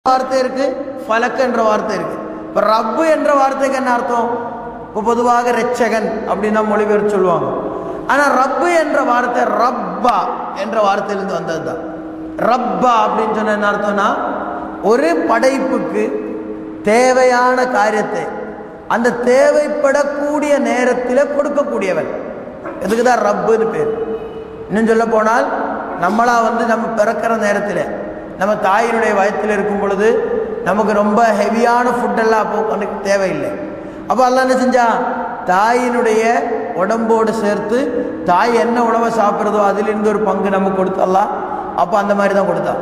வார்த்தை இருக்கு, ஃபலக் என்ற வார்த்தை இருக்கு. இப்போ ரப்பு என்ற வார்த்தைக்கு என்ன அர்த்தம்? இப்போ பொதுவாக ரட்சகன் அப்படின்னு மொழிபெயர்த்து சொல்லுவாங்க. ஆனால் ரப்பு என்ற வார்த்தை ரப்பா என்ற வார்த்தையிலிருந்து வந்தது தான். ரப்பா அப்படின்னு சொன்ன என்ன அர்த்தம்னா, ஒரு படைப்புக்கு தேவையான காரியத்தை அந்த தேவைப்படக்கூடிய நேரத்தில் கொடுக்கக்கூடியவன். இதுக்கு தான் ரப்புன்னு பேர். இன்னும் சொல்ல போனால் நம்மளா நம்ம பிறக்கிற நேரத்தில் நம்ம தாயினுடைய வயத்தில் இருக்கும் பொழுது நமக்கு ரொம்ப ஹெவியான ஃபுட்டெல்லாம் அப்போ எனக்கு தேவையில்லை. அப்போ அல்லாஹ் என்ன செஞ்சா, தாயினுடைய உடம்போடு சேர்த்து தாய் என்ன உணவை சாப்பிட்றதோ அதிலிருந்து ஒரு பங்கு நமக்கு கொடுத்தல்லாம். அப்போ அந்த மாதிரி தான் கொடுத்தான்.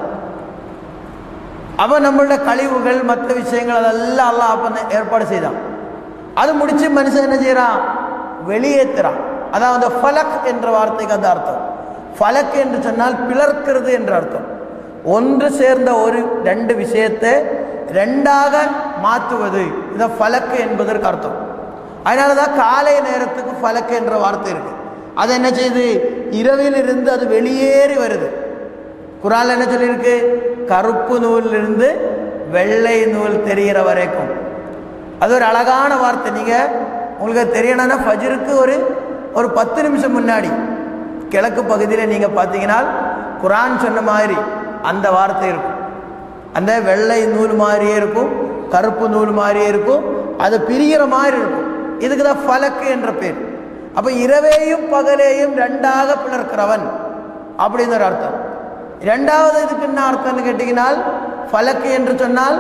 அப்போ நம்மளோட கழிவுகள் மற்ற விஷயங்கள் அதெல்லாம் அல்லாஹ் அப்போ ஏற்பாடு செய்தான். அது முடிச்சு மனுஷன் என்ன செய்யறான், வெளியேற்றுறான். அதாவது ஃபலக் என்ற வார்த்தைக்கு அந்த அர்த்தம். ஃபலக் என்று சொன்னால் பிளர்க்கிறது என்ற அர்த்தம். ஒன்று சேர்ந்த ஒரு ரெண்டு விஷயத்தை ரெண்டாக மாற்றுவது, இதை ஃபலக் என்பதற்கு அர்த்தம். அதனால தான் காலை நேரத்துக்கு ஃபலக் என்ற வார்த்தை இருக்கு. அது என்ன செய்யுது, இரவில் இருந்து அது வெளியேறி வருது. குர்ஆன்ல என்ன சொல்லியிருக்கு, கருப்பு நூலிலிருந்து வெள்ளை நூல் தெரிகிற வரைக்கும். அது ஒரு அழகான வார்த்தை. நீங்கள் உங்களுக்கு தெரியணும்னா ஃபஜ்ருக்கு ஒரு 10 நிமிஷம் முன்னாடி கிழக்கு பகுதியில் நீங்கள் பார்த்தீங்கன்னா குர்ஆன் சொன்ன மாதிரி அந்த வார்த்தை இருக்கும். அந்த வெள்ளை நூல் மாதிரியே இருக்கும், கருப்பு நூல் மாதிரியே இருக்கும், அது பிரிகிற மாதிரி இருக்கும். இதுக்கு தான் ஃபலக்கு என்ற பேர். அப்போ இரவையும் பகலையும் ரெண்டாக பிளர்க்கிறவன் அப்படின்னு ஒரு அர்த்தம். ரெண்டாவது இதுக்கு என்ன அர்த்தம்னு கேட்டீங்கன்னா, ஃபலக்கு என்று சொன்னால்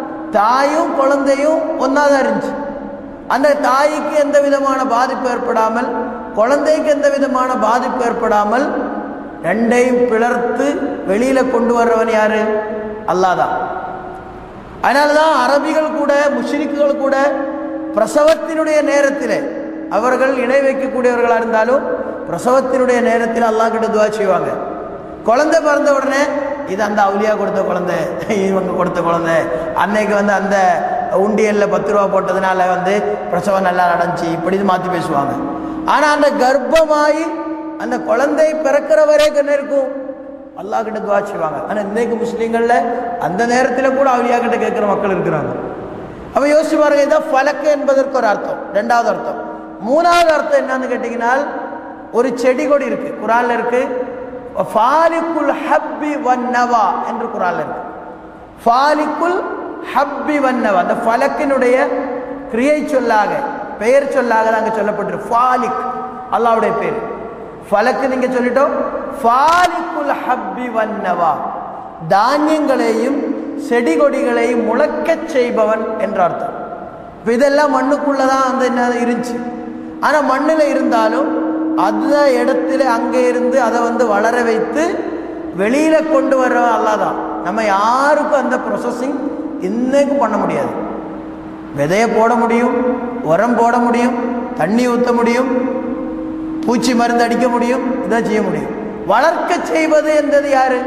தாயும் குழந்தையும் ஒன்னாதான் இருந்துச்சு. அந்த தாய்க்கு எந்த விதமான பாதிப்பு ஏற்படாமல், குழந்தைக்கு எந்த விதமான பாதிப்பு ஏற்படாமல் ரெண்டையும் பிளர்த்து வெளியில கொண்டு வர்றவன் யாரு? அல்லாஹ் தான். அதனாலதான் அரபிகள் கூட முஷ்ரிக்குகள் கூட பிரசவத்தினுடைய நேரத்தில் அவர்கள் இணை வைக்கக்கூடியவர்களாக இருந்தாலும் பிரசவத்தினுடைய நேரத்தில் அல்லாஹ் கிட்ட துஆ செய்வாங்க. குழந்தை பிறந்த உடனே இது அந்த அவுலியா கொடுத்த குழந்தை, இவங்க கொடுத்த குழந்தை, அன்னைக்கு அந்த உண்டியலில் 10 ரூபா போட்டதுனால பிரசவம் நல்லா நடந்துச்சு, இப்படி மாற்றி பேசுவாங்க. ஆனால் அந்த கர்ப்பமாயி அந்த குழந்தை பிறக்கிற வரைக்கும் என்ன இருக்கும், அல்லாஹ் கிட்ட துஆ செய்வாங்க. ஆனால் இன்னைக்கு முஸ்லீம்களில் அந்த நேரத்தில் கூட அவுலியா கிட்ட கேட்குற மக்கள் இருக்கிறாங்க. அப்போ யோசிச்சு பாருங்க, இதான் ஃபலக்கு என்பதற்கு ஒரு அர்த்தம். ரெண்டாவது அர்த்தம். மூணாவது அர்த்தம் என்னன்னு கேட்டீங்கன்னா, ஒரு செடி கொடி இருக்கு, குர்ஆன்ல இருக்கு, ஃபாலிக்குல் ஹப்பி வன்னவா என்று குர்ஆன்ல இருக்கு. ஃபாலிக்குல் ஹப்பி வன்னவா, அந்த ஃபலக்கினுடைய கிரியை சொல்லாக பெயர் சொல்லாக அங்கே சொல்லப்பட்டிருக்கு. ஃபாலிக் அல்லாஹ்வுடைய பேர். ஃபலக்கு நீங்க சொல்லிட்டோம். ஃபாலிக்குல் ஹப்பி வன்னவா, தானியங்களையும் செடி கொடிகளையும் முளைக்கச் செய்பவன் என்ற அர்த்தம். இப்போ இதெல்லாம் மண்ணுக்குள்ளதான் என்ன இருந்துச்சு. ஆனால் மண்ணில் இருந்தாலும் அந்த இடத்துல அங்கே இருந்து அதை வளர வைத்து வெளியில கொண்டு வர்றவன் அல்லாஹ் தான். நம்ம யாருக்கும் அந்த ப்ரொசஸிங் இன்னைக்கு பண்ண முடியாது. விதையை போட முடியும், உரம் போட முடியும், தண்ணி ஊற்ற முடியும், பூச்சி மருந்து அடிக்க முடியும், இதான் செய்ய முடியும். வளர்க்க செய்வது என்றது யாரு?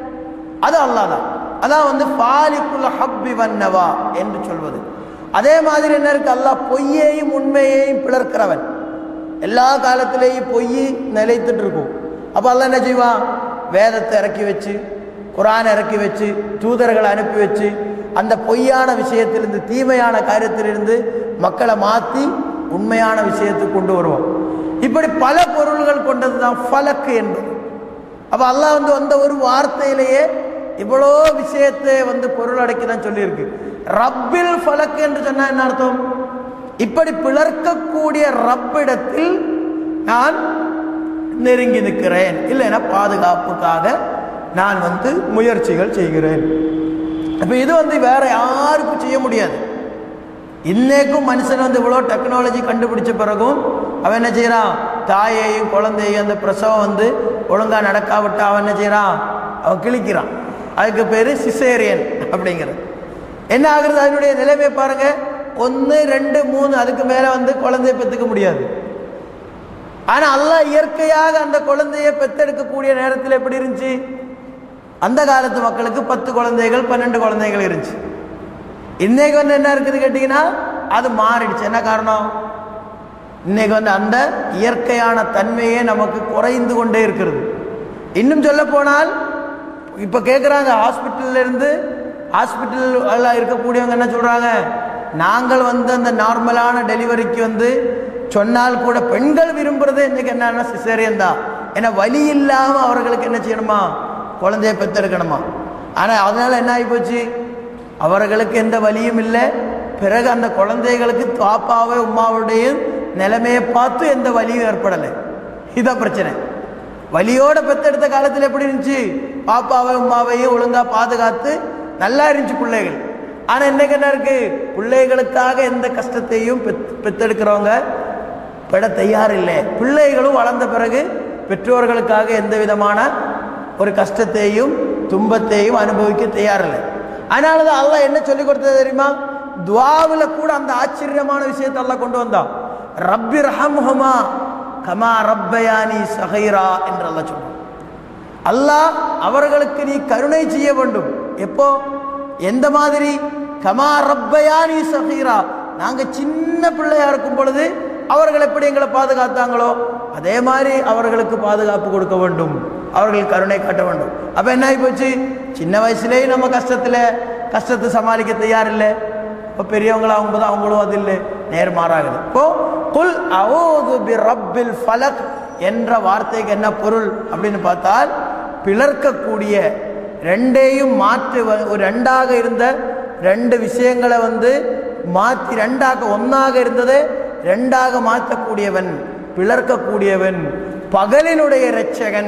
அது அல்லாஹ் தான். அதான் ஃபாலிக்குல் ஹப்பி வன்னவா என்று சொல்வது. அதே மாதிரி என்ன இருக்கு, அல்லாஹ் பொய்யையும் உண்மையையும் பிளர்க்கிறவன். எல்லா காலத்திலேயும் பொய் நிலைத்துட்டு இருக்கும். அப்போ அல்லாஹ் என்ன செய்வான், வேதத்தை இறக்கி வச்சு, குர்ஆனை இறக்கி வச்சு, தூதர்களை அனுப்பி வச்சு, அந்த பொய்யான விஷயத்திலிருந்து, தீமையான காரியத்திலிருந்து மக்களை மாற்றி உண்மையான விஷயத்துக்கு கொண்டு வருவோம். இப்படி பல பொருள்கள் கொண்டது தான் ஃபலக்கு என்பது. அப்போ அல்லாஹ் அந்த ஒரு வார்த்தையிலேயே இவ்வளோ விஷயத்தை பொருள் அடக்கி தான் சொல்லியிருக்கு. ரப்பில் ஃபலக் என்று சொன்னா என்ன அர்த்தம்? இப்படி பிளர்க்கக்கூடிய ரப்பிடத்தில் நான் நெருங்கி நிற்கிறேன், இல்லைன்னா பாதுகாப்புக்காக நான் முயற்சிகள் செய்கிறேன். அப்ப இது வேற யாருக்கும் செய்ய முடியாது. இன்னைக்கும் மனுஷன் இவ்வளோ டெக்னாலஜி கண்டுபிடிச்ச பிறகும் அவன் என்ன செய்யறான், தாயையும் குழந்தையும் அந்த பிரசவம் ஒழுங்கா நடக்காவிட்டா அவன் என்ன செய்யறான், அவன் கிழிக்கிறான். அதுக்கு பேரு சிசேரியன் அப்படிங்கிறது. என்ன ஆகுறது, அதனுடைய நிலைமை பாருங்க. 1, 2, 3 அதுக்கு மேல குழந்தைய பெற்றுக்க முடியாது. ஆனா அல்லாஹ் இயற்கையாக அந்த குழந்தைய பெற்றெடுக்கக்கூடிய நேரத்தில் எப்படி இருந்துச்சு, அந்த காலத்து மக்களுக்கு 10 குழந்தைகள் 12 குழந்தைகள் இருந்துச்சு. இன்னைக்கு என்ன இருக்குது கேட்டீங்கன்னா, அது மாறிடுச்சு. என்ன காரணம், இன்னைக்கு அந்த இயற்கையான தன்மையே நமக்கு குறைந்து கொண்டே இருக்கிறது. இன்னும் சொல்ல போனால் இப்ப கேட்குறாங்க, ஹாஸ்பிட்டல்ல இருந்து ஹாஸ்பிட்டல் இருக்கக்கூடியவங்க என்ன சொல்கிறாங்க, நாங்கள் வந்து அந்த நார்மலான டெலிவரிக்கு வந்து சொன்னால் கூட பெண்கள் விரும்புகிறதே இன்றைக்கி என்னன்னா சிசேரியன் தான். ஏன்னா வலி இல்லாமல் அவர்களுக்கு என்ன செய்யணுமா, குழந்தைய பெற்றெடுக்கணுமா. ஆனால் அதனால் என்ன ஆகி போச்சு, அவர்களுக்கு எந்த வலியும் இல்லை. பிறகு அந்த குழந்தைகளுக்கு பாப்பாவே உமாவுடைய நிலைமையை பார்த்து எந்த வலியும் ஏற்படலை. இதுதான் பிரச்சனை. வலியோட பெற்றெடுத்த காலத்தில் எப்படி இருந்துச்சு, பாப்பாவை உமாவையும் ஒழுங்காக பாதுகாத்து நல்லா இருந்துச்சு பிள்ளைகள். ஆனால் இன்னைக்கு என்ன இருக்கு, பிள்ளைகளுக்காக எந்த கஷ்டத்தையும் பெற்றெடுக்கிறவங்க பெற தயார் இல்லை. பிள்ளைகளும் வளர்ந்த பிறகு பெற்றோர்களுக்காக எந்த விதமான ஒரு கஷ்டத்தையும் துன்பத்தையும் அனுபவிக்க தயாரில்லை. அதனால தான் அல்லாஹ் என்ன சொல்லி கொடுத்தது தெரியுமா, துஆவில் கூட அந்த ஆச்சரியமான விஷயத்தை அல்லாஹ் கொண்டு வந்தான். ரப்பி ரஹம்ஹுமா கமா ரப்பயானி சகீரா என்று அல்லாஹ் சொன்னான். அல்லாஹ் அவர்களுக்கு நீ கருணை செய்ய வேண்டும். எப்போ, எந்த மாதிரி, கமா ரப்பயானி சகீரா, நாங்கள் சின்ன பிள்ளையா இருக்கும் பொழுது அவர்கள் எப்படி எங்களை பாதுகாத்தாங்களோ அதே மாதிரி அவர்களுக்கு பாதுகாப்பு கொடுக்க வேண்டும், அவர்கள் கருணை காட்ட வேண்டும். அப்போ என்ன ஆகி போச்சு, சின்ன வயசுலேயே நம்ம கஷ்டத்தை சமாளிக்க தயார் இல்லை. இப்போ பெரியவங்களாகும் போது அவங்களும் அது இல்லை, நேர்மாறாகுது. இப்போ குல் அஊது பி ரப்பில் ஃபலக் என்ற வார்த்தைக்கு என்ன பொருள் அப்படின்னு பார்த்தால், பிளர்க்கக்கூடிய ரெண்டையும் மாற்று, ஒரு ரெண்டாக இருந்த ரெண்டு விஷயங்களை வந்து மாற்றி ரெண்டாக ஒன்றாக இருந்தது ரெண்டாக மாற்றக்கூடியவன், பிளர்க்கக்கூடியவன், பகலினுடைய இரட்சகன்.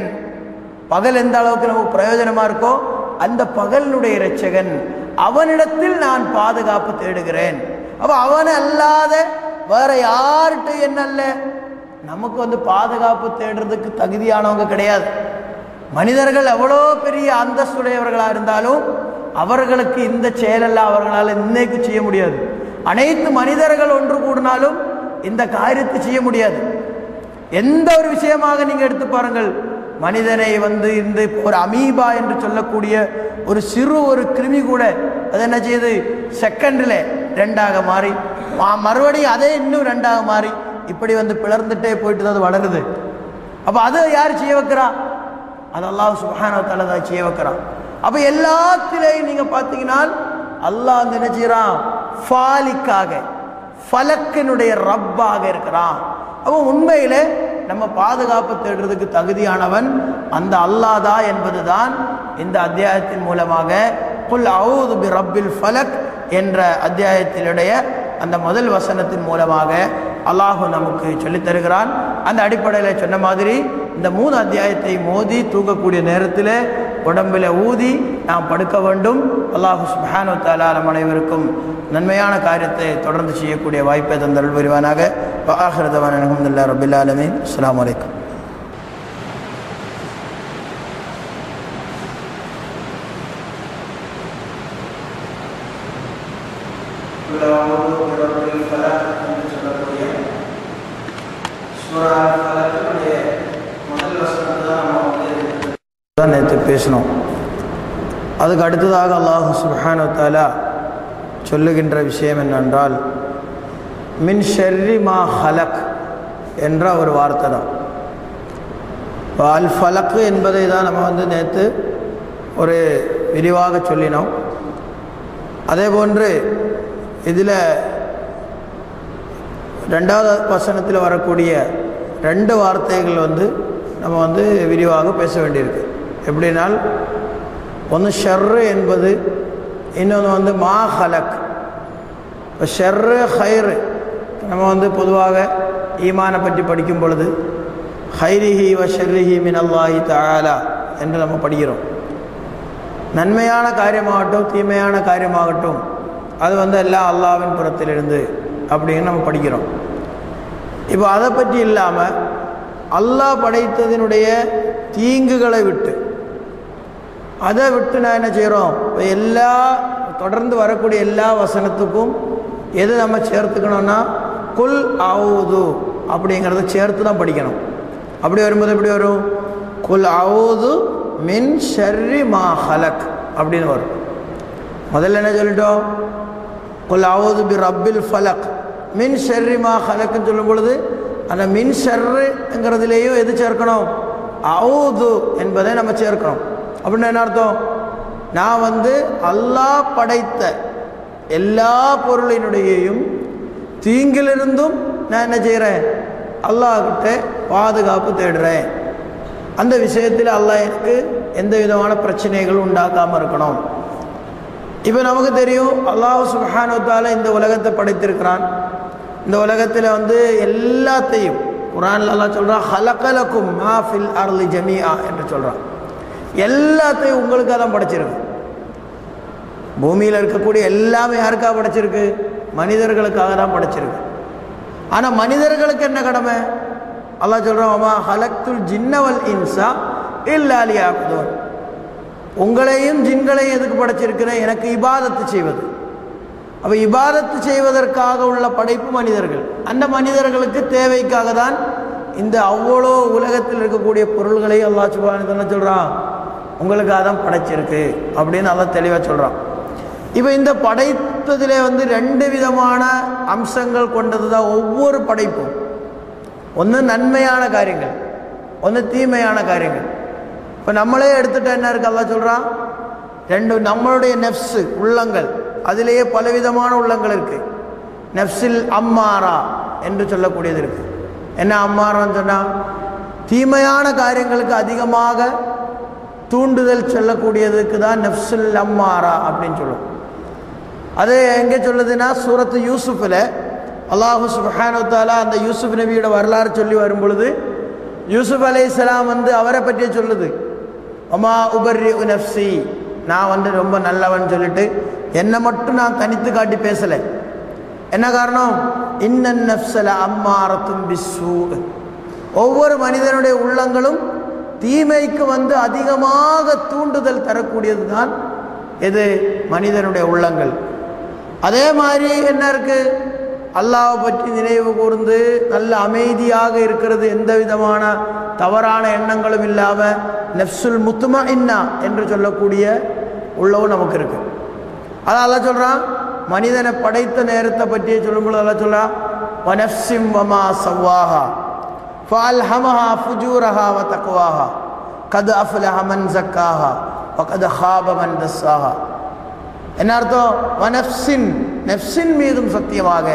பகல் எந்த அளவுக்கு நமக்கு பிரயோஜனமாக இருக்கோ அந்த பகலினுடைய இரட்சகன், அவனிடத்தில் நான் பாதுகாப்பு தேடுகிறேன். அப்போ அவன் அல்லாத வேற யார்கிட்ட என்னல்ல நமக்கு வந்து பாதுகாப்பு தேடுறதுக்கு தகுதியானவங்க கிடையாது. மனிதர்கள் எவ்வளோ பெரிய அந்தஸ்துடையவர்களாக இருந்தாலும் அவர்களுக்கு இந்த செயலெல்லாம் அவர்களால் இன்னைக்கு செய்ய முடியாது. அனைத்து மனிதர்கள் ஒன்று கூடினாலும் இந்த காரியத்தை செய்ய முடியாது. எந்த ஒரு விஷயமாக நீங்கள் எடுத்து பாருங்கள், மனிதனை வந்து இந்த ஒரு அமீபா என்று சொல்லக்கூடிய ஒரு சிறு ஒரு கிருமி கூட அது என்ன செய்யுது, செகண்டில் ரெண்டாக மாறி மறுபடியும் அதே இன்னும் ரெண்டாக மாறி இப்படி வந்து பிளர்ந்துட்டே போயிட்டு அது வளருது. அப்போ அதை யார் செய்ய வைக்கிறா, அது அல்லாஹ் சுப்ஹானஹு வ தஆலா தான் செய்ய வைக்கிறான். அப்போ எல்லாத்திலையும் நீங்கள் பார்த்தீங்கன்னா அல்லாஹ் வந்து என்ன செய்யறான், ஃபாலிக்காக ஃபலக்கினுடைய ரப்பாக இருக்கிறான். அப்போ உண்மையிலே நம்ம பாதுகாப்பு தேடுறதுக்கு தகுதியானவன் அந்த அல்லாஹ் தான் என்பதுதான் இந்த அத்தியாயத்தின் மூலமாக குல் அஊது பி ரப்பில் ஃபலக் என்ற அத்தியாயத்தினுடைய அந்த முதல் வசனத்தின் மூலமாக அல்லாஹ் நமக்கு சொல்லித் தருகிறான். அந்த அடிப்படையில் சொன்ன மாதிரி இந்த 3 அத்தியாயத்தை மோதி தூக்கக்கூடிய நேரத்தில் உடம்பில் ஊதி நாம் படுக்க வேண்டும். அல்லாஹ் சுப்ஹானஹு வ தஆலா நம் அனைவருக்கும் நன்மையான காரியத்தை தொடர்ந்து செய்யக்கூடிய வாய்ப்பை தந்தருள் புரிவானாக. வஆகிரு தஅவானா அல்ஹம்துலில்லாஹி ரப்பில் ஆலமீன். அஸ்ஸலாமு அலைக்கும். நேற்று பேசணும். அதுக்கு அடுத்ததாக அல்லாஹ் சுப்ஹானஹு வ தஆலா சொல்லுகின்ற விஷயம் என்னென்றால், மின் ஷர்ரி மா ஹலக் என்ற ஒரு வார்த்தை தான். அல் ஃபலக் என்பதை தான் நம்ம வந்து நேற்று ஒரு விரிவாக சொல்லினோம். அதே போன்று இதில் 2வது வசனத்தில் வரக்கூடிய 2 வார்த்தைகள் வந்து நம்ம வந்து விரிவாக பேச வேண்டியிருக்கு. எப்படினால், ஒன்று ஷர்ரு என்பது, இன்னொன்று வந்து மா ஹலக். இப்போ ஷர்ரு ஹைரு நம்ம வந்து பொதுவாக ஈமானை பற்றி படிக்கும் பொழுது ஹைரிஹி வ ஷர்ரிஹி மினல்லாஹி தஆலா என்று நம்ம படிக்கிறோம். நன்மையான காரியமாகட்டும் தீமையான காரியமாகட்டும் அது வந்து எல்லாம் அல்லாஹ்வின் புறத்திலிருந்து அப்படின்னு நம்ம படிக்கிறோம். இப்போ அதை பற்றி இல்லாமல் அல்லாஹ் படைத்ததினுடைய தீங்குகளை விட்டு அதை விட்டு நான் என்ன செய்கிறோம், எல்லா தொடர்ந்து வரக்கூடிய எல்லா வசனத்துக்கும் எது நம்ம சேர்த்துக்கணும்னா குல் அஊது அப்படிங்கிறத சேர்த்து தான் படிக்கணும். அப்படி வரும்போது எப்படி வரும், குல் அஊது மின் ஷர்ரி மா ஹலக் அப்படின்னு வரும். முதல்ல என்ன சொல்லிட்டோம், குல் அஊது பி ரப்பில் ஃபலக் மின் ஷர்ரி மா ஹலக்னு சொல்லும் பொழுது அந்த மின் ஷர்ருங்கிறதுலேயும் எது சேர்க்கணும், அஊது என்பதை நம்ம சேர்க்கணும். அப்படின்னு என்ன அர்த்தம், நான் வந்து அல்லாஹ் படைத்த எல்லா பொருளினுடையையும் தீங்கிலிருந்தும் நான் என்ன செய்கிறேன், அல்லாஹ்கிட்ட பாதுகாப்பு தேடுறேன். அந்த விஷயத்தில் அல்லாஹ் எனக்கு எந்த விதமான பிரச்சனைகளும் உண்டாக்காமல் இருக்கணும். இப்போ நமக்கு தெரியும் அல்லாஹ் சுப்ஹானஹு வ தஆலா இந்த உலகத்தை படைத்திருக்கிறான். இந்த உலகத்தில் வந்து எல்லாத்தையும் குர்ஆன்ல அல்லாஹ் சொல்கிறான், ஹலகலக்கும் மா ஃபில் அர்லி ஜமீஆ என்று சொல்கிறான். எல்லாத்தையும் உங்களுக்காக தான் படைச்சிருக்கு. பூமியில் இருக்கக்கூடிய எல்லாமே யாருக்காக படைச்சிருக்கு? மனிதர்களுக்காக தான் படைச்சிருக்கு. ஆனால் மனிதர்களுக்கு என்ன கடமை? அல்லாஹ் சொல்கிறான், வமா ஹலக்துல் ஜின்ன வல் இன்ஸா இல்லா லியஅபுதூன். உங்களையும் ஜின்களையும் எதுக்கு படைச்சிருக்கிறேன்? எனக்கு இபாதத்து செய்வது. அப்போ இபாதத்து செய்வதற்காக உள்ள படைப்பு மனிதர்கள். அந்த மனிதர்களுக்கு தேவைக்காக தான் இந்த அவ்வளோ உலகத்தில் இருக்கக்கூடிய பொருள்களை அல்லாஹ் சுப்ஹானஹு வ தஆலா சொல்கிறான், உங்களுக்காக தான் படைச்சிருக்கு அப்படின்னு அல்லாஹ் தெளிவாக சொல்கிறான். இப்போ இந்த படைத்ததிலே வந்து ரெண்டு விதமான அம்சங்கள் கொண்டது தான் ஒவ்வொரு படைப்பும். ஒன்று நன்மையான காரியங்கள், ஒன்று தீமையான காரியங்கள். இப்போ நம்மளே எடுத்துகிட்ட என்ன இருக்குது, அல்லாஹ் சொல்கிறான், ரெண்டு நம்மளுடைய நெஃப்ஸு உள்ளங்கள், அதிலேயே பலவிதமான உள்ளங்கள் இருக்குது. நெஃப்ஸில் அம்மாரா என்று சொல்லக்கூடியது இருக்குது. என்ன அம்மாரான்னு சொன்னால், தீமையான காரியங்களுக்கு அதிகமாக தூண்டுதல் சொல்லக்கூடியதுக்கு தான் நெஃப்ஸுல் அம்மாரா அப்படின்னு சொல்லுவோம். அது எங்கே சொல்லுதுன்னா, சூரத்து யூசுஃபில் அல்லாஹு சுப்ஹானஹு வ தஆலா அந்த யூசுப் நபியோட வரலாறு சொல்லி வரும் பொழுது யூசுப் அலைஹிஸ்ஸலாம் வந்து அவரை பற்றியே சொல்லுது, ஒமா உபர்ரிஉ நஃப்ஸி, நான் வந்து ரொம்ப நல்லவன் சொல்லிட்டு என்னை மட்டும் நான் தனித்து காட்டி பேசலை. என்ன காரணம்? இன்னன் நஃப்ஸல அம்மாரத்தும் பிஸ்ஸூ, ஒவ்வொரு மனிதனுடைய உள்ளங்களும் தீமைக்கு வந்து அதிகமாக தூண்டுதல் தரக்கூடியது தான் எது? மனிதனுடைய உள்ளங்கள். அதே மாதிரி என்ன இருக்கு, அல்லாஹ்வை பற்றி நினைவு கூர்ந்து நல்ல அமைதியாக இருக்கிறது, எந்த விதமான தவறான எண்ணங்களும் இல்லாமல் நஃப்ஸுல் முத்மஇன்னா என்று சொல்லக்கூடிய உள்ளவும் நமக்கு இருக்கு. அதான் அல்லாஹ் சொல்கிறான், மனிதனை படைத்த நேரத்தை பற்றியே சொல்லும்போது அல்லாஹ் சொல்கிறான், வனஃப்ஸிம் வமா ஸவ்வாஹா ஃபஅல்ஹமஹா ஃபுஜூரஹா வ தக்வாஹா கத் அஃப்லஹ மன் ஸக்காஹா வ கத் ஹாப மன் தஸ்ஸாஹா. என்ன அர்த்தம்? வனஃப்ஸின், நெஃப்ஸின் மீதும் சத்தியமாக,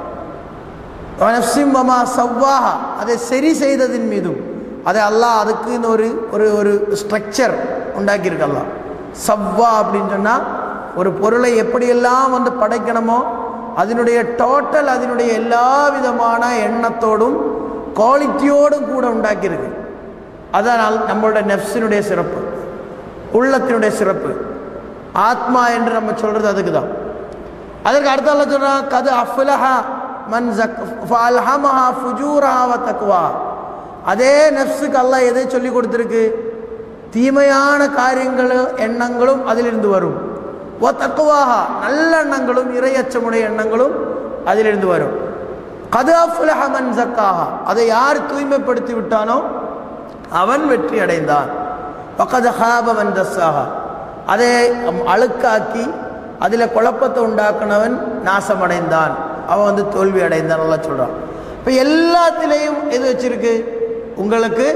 வனஃப்ஸிம் வமா ஸவ்வாஹா, அதை சரி செய்ததின் மீதும். அதை அல்லாஹ் அதுக்குன்னு ஒரு ஒரு ஒரு ஸ்ட்ரக்சர் உண்டாக்கியிருக்கு. அல்லாஹ் சவ்வா அப்படின்னு சொன்னால் ஒரு பொருளை எப்படியெல்லாம் வந்து படைக்கணுமோ அதனுடைய டோட்டல், அதனுடைய எல்லா விதமான எண்ணத்தோடும் குவாலிட்டியோடும் கூட உண்டாக்கியிருக்கு. அதனால் நம்மளோட நெஃப்ஸினுடைய சிறப்பு, உள்ளத்தினுடைய சிறப்பு, ஆத்மா என்று நம்ம சொல்கிறது அதுக்கு தான். அதற்கு அடுத்த அல்லாஹ் சொல்கிறான், கது அஃப்லஹா மன் ஃபஅல்ஹமஹா ஃபுஜூரஹா வ தக்வா. அதே நெஃப்ஸுக்கு அல்லாஹ் எதை சொல்லி கொடுத்துருக்கு? தீமையான காரியங்களும் எண்ணங்களும் அதிலிருந்து வரும். வ தக்வாஹா, நல்ல எண்ணங்களும் இறையச்சமுடைய எண்ணங்களும் அதிலிருந்து வரும். கது அஃப்லஹ மன் ஸக்காஹா, அதை யார் தூய்மைப்படுத்தி விட்டானோ அவன் வெற்றி அடைந்தான். வகத் ஹாப மன் தஸ்ஸாஹா, அதை அழுக்காக்கி அதில் குழப்பத்தை உண்டாக்குனவன் நாசமடைந்தான், அவன் வந்து தோல்வி அடைந்தான் நல்லா சொல்கிறான். இப்போ எல்லாத்திலையும் எது வச்சிருக்கு? உங்களுக்கு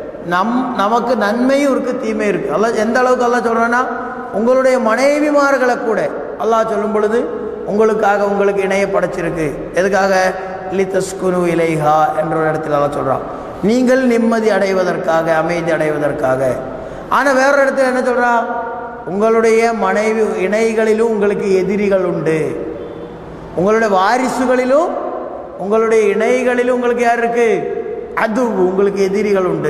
நமக்கு நன்மையும் இருக்குது, தீமையும் இருக்குது. அல்லாஹ் எந்த அளவுக்கு அல்லாஹ் சொல்கிறான்னா, உங்களுடைய மனைவிமார்களை கூட அல்லாஹ் சொல்லும் பொழுது உங்களுக்காக உங்களுக்கு இணைய படைச்சிருக்கு. எதுக்காக? லிதஸ்குனு இலைஹா என்ற ஒரு இடத்துல அல்லாஹ் சொல்கிறான், நீங்கள் நிம்மதி அடைவதற்காக, அமைதி அடைவதற்காக. ஆனால் வேறொரு இடத்துல என்ன சொல்கிறான்? உங்களுடைய மனைவி இணைகளிலும் உங்களுக்கு எதிரிகள் உண்டு, உங்களுடைய வாரிசுகளிலும் உங்களுடைய இணைகளிலும் உங்களுக்கு யார் இருக்கு? அது உங்களுக்கு எதிரிகள் உண்டு.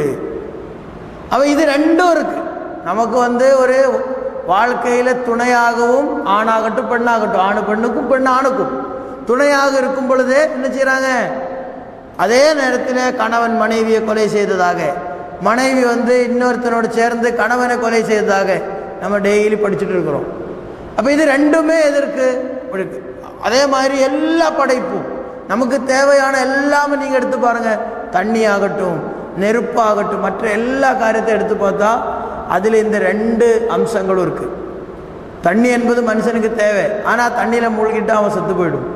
அப்போ இது ரெண்டும் இருக்கு. நமக்கு வந்து ஒரு வாழ்க்கையில் துணையாகவும், ஆணாகட்டும் பெண்ணாகட்டும், ஆணு பெண்ணுக்கும் பெண் ஆணுக்கும் துணையாக இருக்கும் பொழுதே என்ன செய்கிறாங்க? அதே நேரத்தில் கணவன் மனைவியை கொலை செய்ததாக, மனைவி வந்து இன்னொருத்தனோடு சேர்ந்து கணவனை கொலை செய்ததாக நம்ம டெய்லி படிச்சுட்டு இருக்கிறோம். அப்போ இது ரெண்டுமே எதற்கு? அதே மாதிரி எல்லா படைப்பும் நமக்கு தேவையான எல்லாமே நீங்கள் எடுத்து பாருங்கள், தண்ணி ஆகட்டும், நெருப்பாகட்டும், மற்ற எல்லா காரியத்தையும் எடுத்து பார்த்தா அதில் இந்த ரெண்டு அம்சங்களும் இருக்குது. தண்ணி என்பது மனுஷனுக்கு தேவை, ஆனால் தண்ணியில் மூழ்கிட்டு அவன் செத்து போயிடும்.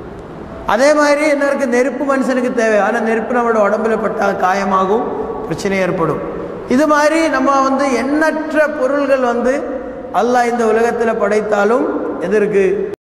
அதே மாதிரி என்ன இருக்குது? நெருப்பு மனுஷனுக்கு தேவை, ஆனால் நெருப்பு நம்மளோட உடம்புல பட்டால் காயமாகும், பிரச்சனை ஏற்படும். இது மாதிரி நம்ம வந்து எண்ணற்ற பொருள்கள் வந்து அல்லாஹ் இந்த உலகத்தில் படைத்தாலும் எதற்கு